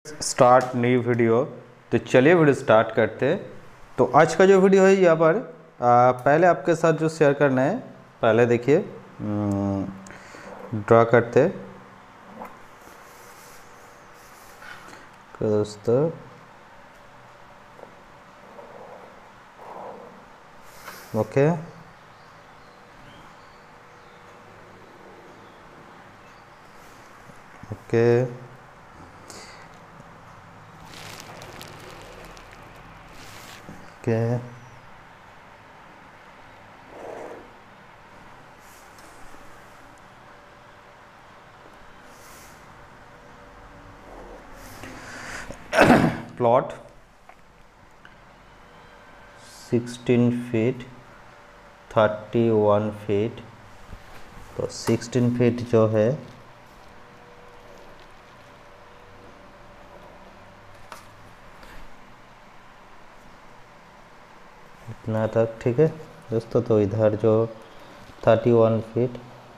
Start नई video. तो चलिए वीडियो स्टार्ट करते हैं। तो आज का जो वीडियो है यहाँ पर पहले आपके साथ जो शेयर करना है, पहले देखिए ड्रा करते हैं दोस्तों। Okay, okay, okay, plot 16 feet 31 feet. तो 16 फीट जो है इतना तक, ठीक है दोस्तों। तो इधर जो 31 फीट,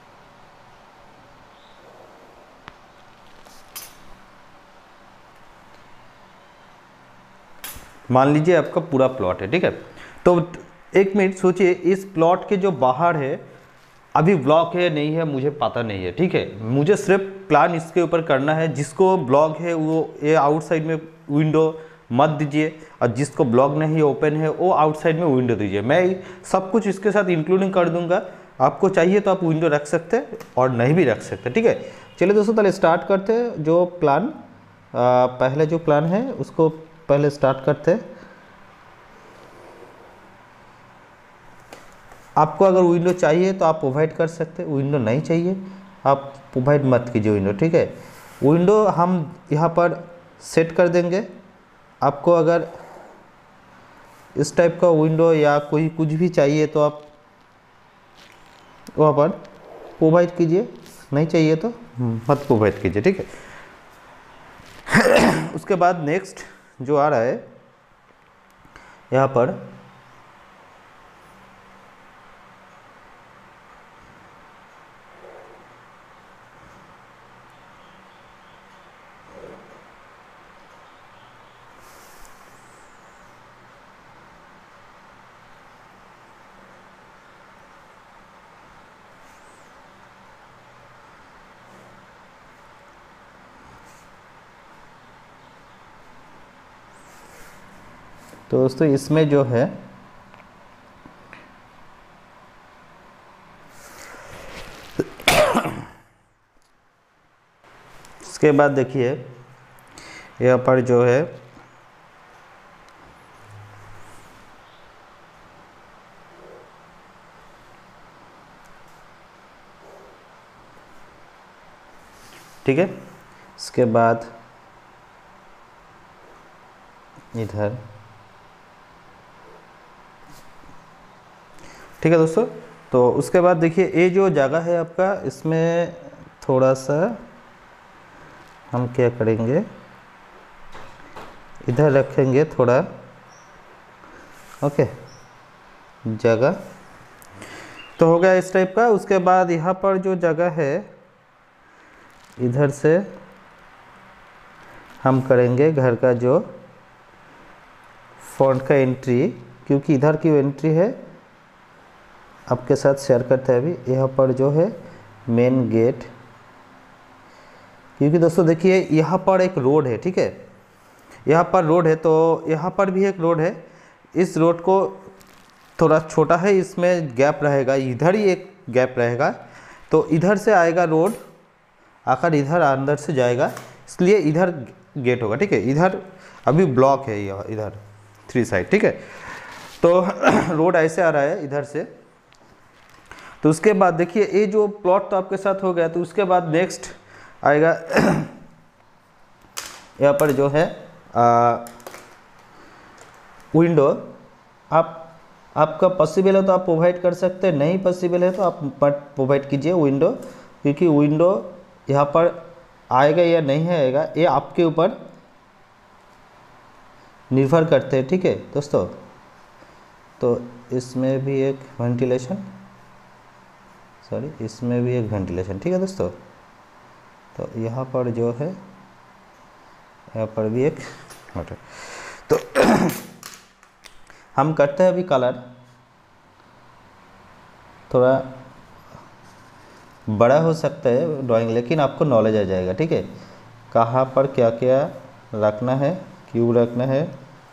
मान लीजिए आपका पूरा प्लॉट है, ठीक है। तो एक मिनट सोचिए, इस प्लॉट के जो बाहर है अभी ब्लॉक है नहीं है मुझे पता नहीं है, ठीक है। मुझे सिर्फ प्लान इसके ऊपर करना है। जिसको ब्लॉक है वो ये आउटसाइड में विंडो मत दीजिए, और जिसको ब्लॉक नहीं ओपन है वो आउटसाइड में विंडो दीजिए। मैं सब कुछ इसके साथ इंक्लूडिंग कर दूंगा। आपको चाहिए तो आप विंडो रख सकते हैं और नहीं भी रख सकते, ठीक है। चलिए दोस्तों, पहले स्टार्ट करते हैं। जो प्लान पहले जो प्लान है उसको पहले स्टार्ट करते हैं। आपको अगर विंडो चाहिए तो आप प्रोवाइड कर सकते हैं, विंडो नहीं चाहिए आप प्रोवाइड मत कीजिए विंडो, ठीक है। विंडो हम यहाँ पर सेट कर देंगे। आपको अगर इस टाइप का विंडो या कोई कुछ भी चाहिए तो आप वहाँ पर प्रोवाइड कीजिए, नहीं चाहिए तो मत प्रोवाइड कीजिए, ठीक है। उसके बाद नेक्स्ट जो आ रहा है यहाँ पर तो दोस्तों इसमें जो है इसके बाद देखिए यहाँ पर जो है ठीक है। इसके बाद इधर, ठीक है दोस्तों। तो उसके बाद देखिए ये जो जगह है आपका, इसमें थोड़ा सा हम क्या करेंगे, इधर रखेंगे थोड़ा, ओके, जगह तो हो गया इस टाइप का। उसके बाद यहाँ पर जो जगह है इधर से हम करेंगे घर का जो फ्रंट का एंट्री, क्योंकि इधर की एंट्री है आपके साथ शेयर करते हैं अभी। यहाँ पर जो है मेन गेट, क्योंकि दोस्तों देखिए यहाँ पर एक रोड है, ठीक है। यहाँ पर रोड है, तो यहाँ पर भी एक रोड है। इस रोड को थोड़ा छोटा है, इसमें गैप रहेगा, इधर ही एक गैप रहेगा। तो इधर से आएगा रोड, आकर इधर अंदर से जाएगा, इसलिए इधर गेट होगा, ठीक है। इधर अभी ब्लॉक है, यह इधर 3 साइड, ठीक है। तो रोड ऐसे आ रहा है इधर से। तो उसके बाद देखिए ये जो प्लॉट तो आपके साथ हो गया। तो उसके बाद नेक्स्ट आएगा यहाँ पर जो है विंडो। आपका पॉसिबल है तो आप प्रोवाइड कर सकते हैं, नहीं पॉसिबल है तो आप मत प्रोवाइड कीजिए विंडो, क्योंकि विंडो यहाँ पर आएगा या नहीं आएगा ये आपके ऊपर निर्भर करते हैं, ठीक है दोस्तों। तो इसमें भी एक वेंटिलेशन, इसमें भी एक वेंटिलेशन, ठीक है दोस्तों। तो यहाँ पर जो है यहाँ पर भी एक मोटर। तो हम करते हैं अभी कलर, थोड़ा बड़ा हो सकता है ड्राइंग, लेकिन आपको नॉलेज आ जाएगा, ठीक है, कहाँ पर क्या क्या रखना है, क्यों रखना है।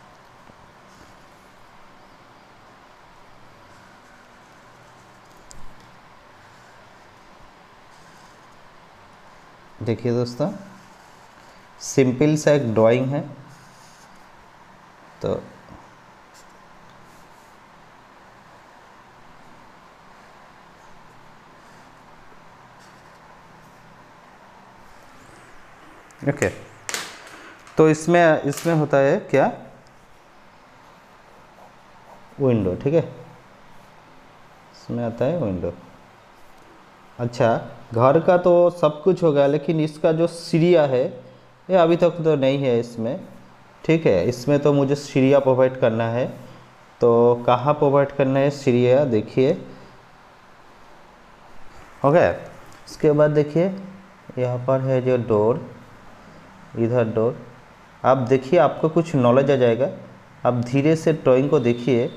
देखिए दोस्तों, सिंपल सा एक ड्राइंग है। तो ओके, तो इसमें होता है क्या, विंडो, ठीक है, इसमें आता है विंडो। अच्छा, घर का तो सब कुछ हो गया, लेकिन इसका जो सीढ़ियाँ है ये अभी तक तो नहीं है इसमें, ठीक है। इसमें तो मुझे सीढ़ियाँ प्रोवाइड करना है। तो कहाँ प्रोवाइड करना है सीढ़ियाँ, देखिए, हो गया। इसके बाद देखिए यहाँ पर है जो डोर, इधर डोर। आप देखिए, आपको कुछ नॉलेज आ जाएगा। आप धीरे से ड्राइंग को देखिए,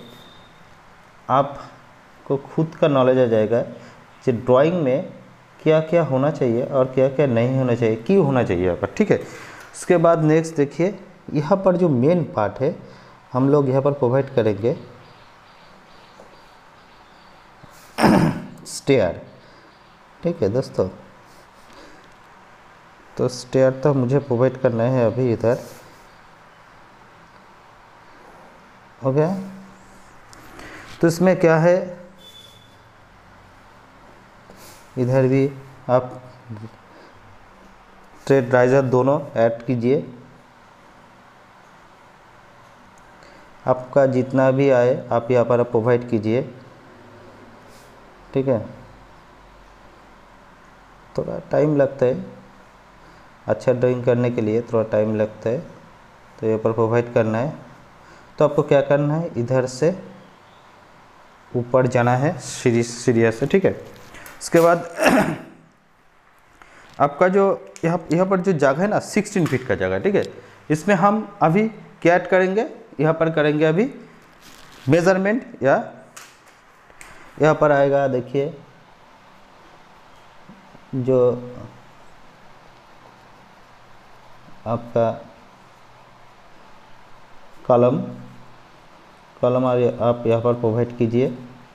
आपको खुद का नॉलेज आ जाएगा कि ड्राइंग में क्या क्या होना चाहिए और क्या क्या नहीं होना चाहिए, क्यों होना चाहिए यहाँ पर, ठीक है। उसके बाद नेक्स्ट देखिए, यहाँ पर जो मेन पार्ट है हम लोग यहाँ पर प्रोवाइड करेंगे स्टेयर, ठीक है दोस्तों। तो स्टेयर तो मुझे प्रोवाइड करना है अभी, इधर हो गया। तो इसमें क्या है, इधर भी आप स्ट्रेट राइजर दोनों ऐड कीजिए, आपका जितना भी आए आप यहाँ पर प्रोवाइड कीजिए, ठीक है। थोड़ा टाइम लगता है, अच्छा ड्राइंग करने के लिए थोड़ा टाइम लगता है, तो यहाँ पर प्रोवाइड करना है। तो आपको क्या करना है, इधर से ऊपर जाना है सीढ़िया से, ठीक है। उसके बाद आपका जो यहाँ पर जो जगह है ना, 16 फीट का जगह, ठीक है। इसमें हम अभी क्या ऐड करेंगे, यहाँ पर करेंगे अभी मेजरमेंट, या यहाँ पर आएगा, देखिए जो आपका कलम आप यहाँ पर प्रोवाइड कीजिए,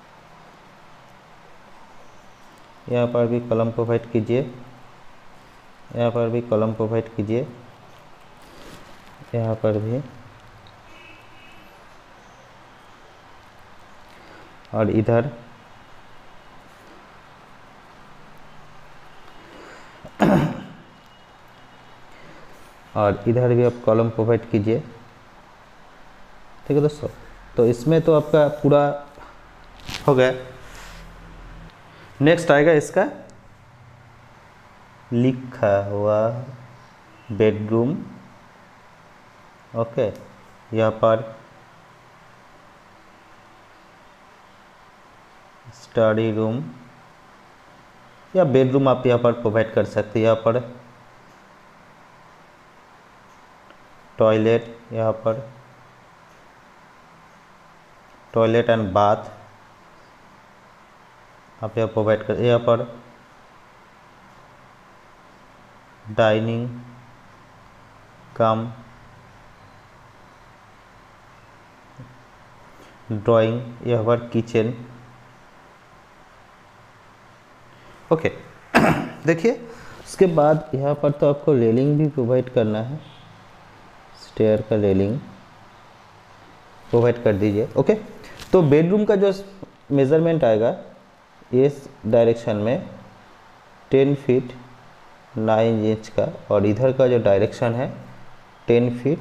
यहाँ पर भी कलम प्रोवाइड कीजिए, यहाँ पर भी कलम प्रोवाइड कीजिए, यहाँ पर भी, और इधर और इधर भी आप कॉलम प्रोवाइड कीजिए, ठीक है दोस्तों। तो इसमें तो आपका पूरा हो गया। नेक्स्ट आएगा इसका लिखा हुआ बेडरूम, ओके। यहाँ पर स्टडी रूम या बेडरूम आप यहाँ पर प्रोवाइड कर सकते हैं। यहाँ पर टॉयलेट, यहाँ पर टॉयलेट एंड बाथ आप यहाँ प्रोवाइड कर, यहाँ पर डाइनिंग कम ड्राइंग, यहाँ पर किचन, ओके। देखिए, उसके बाद यहाँ पर तो आपको रेलिंग भी प्रोवाइड करना है, स्टेयर का रेलिंग प्रोवाइड कर दीजिए, ओके। तो बेडरूम का जो मेज़रमेंट आएगा इस डायरेक्शन में 10 फीट 9 इंच का, और इधर का जो डायरेक्शन है 10 फीट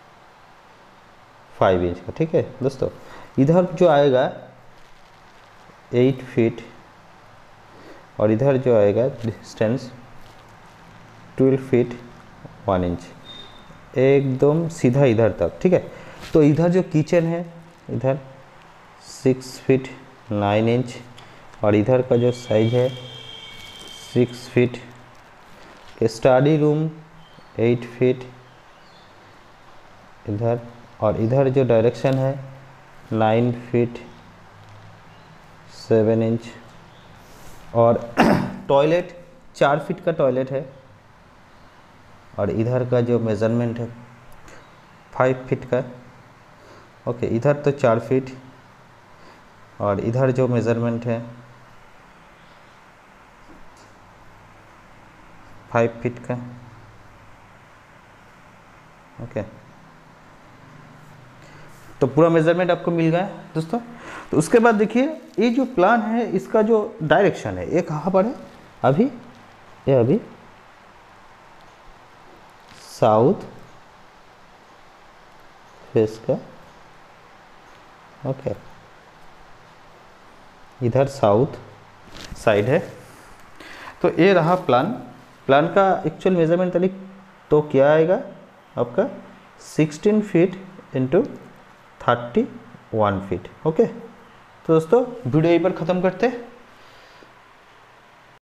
5 इंच का, ठीक है दोस्तों। इधर जो आएगा 8 फीट, और इधर जो आएगा डिस्टेंस 12 फीट 1 इंच, एकदम सीधा इधर तक, ठीक है। तो इधर जो किचन है इधर 6 फीट 9 इंच, और इधर का जो साइज है 6 फीट। स्टडी रूम 8 फीट इधर, और इधर जो डायरेक्शन है 9 फीट 7 इंच, और टॉयलेट 4 फीट का टॉयलेट है, और इधर का जो मेज़रमेंट है 5 फीट का। ओके, इधर तो 4 फीट, और इधर जो मेज़रमेंट है 5 फीट का। ओके, तो पूरा मेज़रमेंट आपको मिल गया दोस्तों। तो उसके बाद देखिए ये जो प्लान है इसका जो डायरेक्शन है ये कहाँ पर है, अभी ये अभी साउथ फेस का। ओके, इधर साउथ साइड है। तो ये रहा प्लान। प्लान का एक्चुअल मेज़रमेंट तारीख तो क्या आएगा आपका 16 फीट इंटू 31 फीट। ओके, तो दोस्तों वीडियो यहीं पर ख़त्म करते हैं।